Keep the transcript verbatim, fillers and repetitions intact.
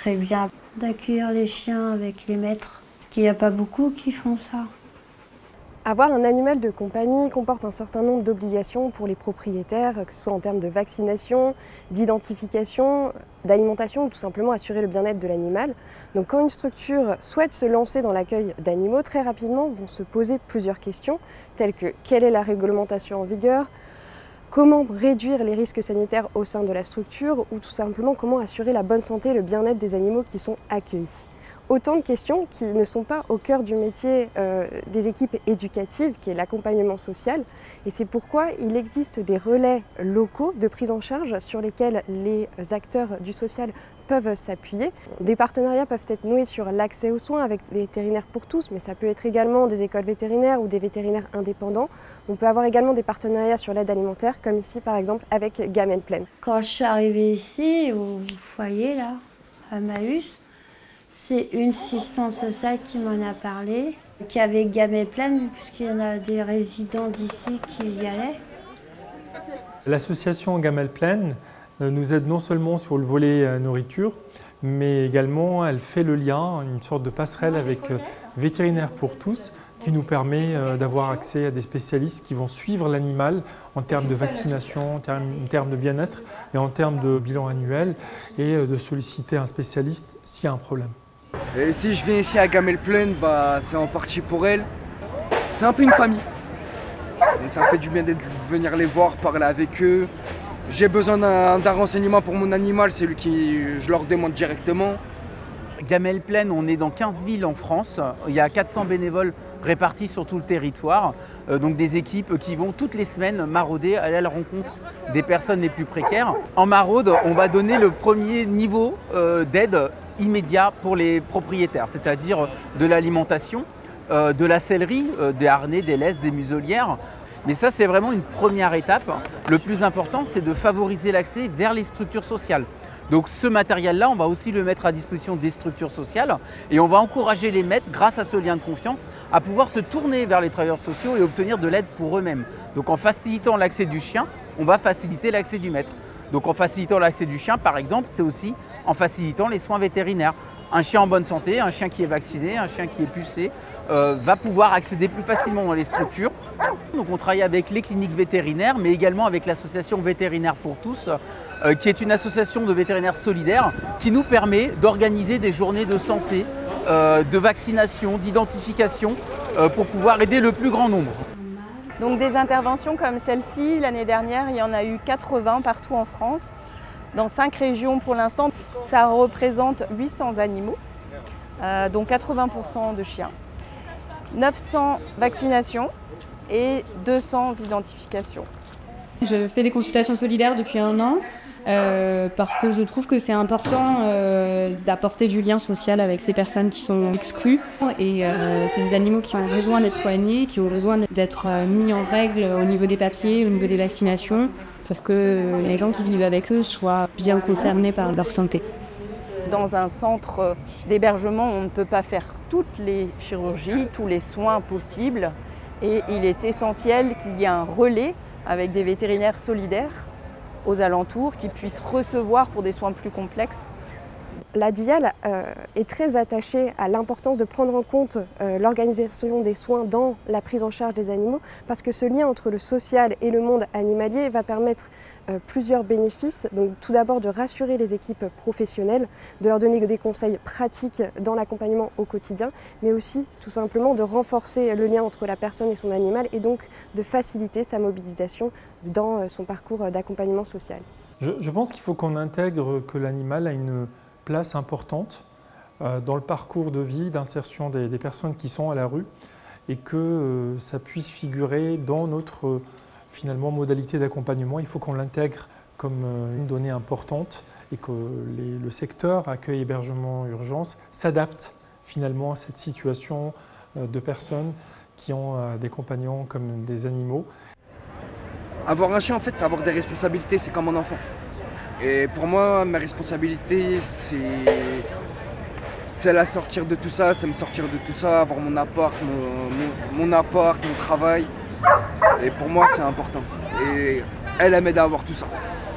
serait bien d'accueillir les chiens avec les maîtres, parce qu'il n'y a pas beaucoup qui font ça. Avoir un animal de compagnie comporte un certain nombre d'obligations pour les propriétaires, que ce soit en termes de vaccination, d'identification, d'alimentation ou tout simplement assurer le bien-être de l'animal. Donc quand une structure souhaite se lancer dans l'accueil d'animaux, très rapidement vont se poser plusieurs questions, telles que quelle est la réglementation en vigueur, comment réduire les risques sanitaires au sein de la structure ou tout simplement comment assurer la bonne santé et le bien-être des animaux qui sont accueillis. Autant de questions qui ne sont pas au cœur du métier euh, des équipes éducatives, qui est l'accompagnement social. Et c'est pourquoi il existe des relais locaux de prise en charge sur lesquels les acteurs du social peuvent s'appuyer. Des partenariats peuvent être noués sur l'accès aux soins avec Vétérinaires pour tous, mais ça peut être également des écoles vétérinaires ou des vétérinaires indépendants. On peut avoir également des partenariats sur l'aide alimentaire, comme ici par exemple avec Gamelle Plaine. Quand je suis arrivée ici, au foyer, là, à Maüs, c'est une assistante sociale qui m'en a parlé, qui avait Gamelle Plaine, puisqu'il y en a des résidents d'ici qui y allaient. L'association Gamelle Plaine nous aide non seulement sur le volet nourriture, mais également elle fait le lien, une sorte de passerelle avec Vétérinaires pour tous, qui nous permet d'avoir accès à des spécialistes qui vont suivre l'animal en termes de vaccination, en termes, en termes de bien-être et en termes de bilan annuel, et de solliciter un spécialiste s'il y a un problème. Et si je viens ici à Gamelle Plaine, bah, c'est en partie pour elle. C'est un peu une famille. Donc ça fait du bien de venir les voir, parler avec eux. J'ai besoin d'un renseignement pour mon animal, c'est lui qui je leur demande directement. Gamelle Plaine, on est dans quinze villes en France. Il y a quatre cents bénévoles répartis sur tout le territoire. Euh, donc des équipes qui vont toutes les semaines marauder, aller à la rencontre des personnes les plus précaires. En maraude, on va donner le premier niveau euh, d'aide immédiat pour les propriétaires, c'est-à-dire de l'alimentation, euh, de la sellerie, euh, des harnais, des laisses, des muselières. Mais ça, c'est vraiment une première étape. Le plus important, c'est de favoriser l'accès vers les structures sociales. Donc ce matériel-là, on va aussi le mettre à disposition des structures sociales et on va encourager les maîtres, grâce à ce lien de confiance, à pouvoir se tourner vers les travailleurs sociaux et obtenir de l'aide pour eux-mêmes. Donc en facilitant l'accès du chien, on va faciliter l'accès du maître. Donc en facilitant l'accès du chien, par exemple, c'est aussi en facilitant les soins vétérinaires. Un chien en bonne santé, un chien qui est vacciné, un chien qui est pucé, euh, va pouvoir accéder plus facilement dans les structures. Donc on travaille avec les cliniques vétérinaires, mais également avec l'association Vétérinaires pour tous, euh, qui est une association de vétérinaires solidaires qui nous permet d'organiser des journées de santé, euh, de vaccination, d'identification, euh, pour pouvoir aider le plus grand nombre. Donc des interventions comme celle-ci, l'année dernière, il y en a eu quatre-vingts partout en France. Dans cinq régions pour l'instant, ça représente huit cents animaux, euh, dont quatre-vingts pour cent de chiens, neuf cents vaccinations et deux cents identifications. Je fais des consultations solidaires depuis un an euh, parce que je trouve que c'est important euh, d'apporter du lien social avec ces personnes qui sont exclues. Et euh, c'est des animaux qui ont besoin d'être soignés, qui ont besoin d'être mis en règle au niveau des papiers, au niveau des vaccinations, pour que les gens qui vivent avec eux soient bien concernés par leur santé. Dans un centre d'hébergement, on ne peut pas faire toutes les chirurgies, tous les soins possibles. Et il est essentiel qu'il y ait un relais avec des vétérinaires solidaires aux alentours qui puissent recevoir pour des soins plus complexes. La D I A L euh, est très attachée à l'importance de prendre en compte euh, l'organisation des soins dans la prise en charge des animaux, parce que ce lien entre le social et le monde animalier va permettre euh, plusieurs bénéfices. Donc, tout d'abord de rassurer les équipes professionnelles, de leur donner des conseils pratiques dans l'accompagnement au quotidien, mais aussi tout simplement de renforcer le lien entre la personne et son animal et donc de faciliter sa mobilisation dans euh, son parcours d'accompagnement social. Je, je pense qu'il faut qu'on intègre que l'animal a une place importante euh, dans le parcours de vie, d'insertion des, des personnes qui sont à la rue, et que euh, ça puisse figurer dans notre euh, finalement modalité d'accompagnement. Il faut qu'on l'intègre comme euh, une donnée importante et que les, le secteur accueil, hébergement, urgence s'adapte finalement à cette situation euh, de personnes qui ont euh, des compagnons comme des animaux. Avoir un chien, en fait, c'est avoir des responsabilités, c'est comme un enfant. Et pour moi, ma responsabilité, c'est la sortir de tout ça, c'est me sortir de tout ça, avoir mon appart, mon, mon, mon appart, mon travail. Et pour moi, c'est important. Et elle, elle m'aide à avoir tout ça.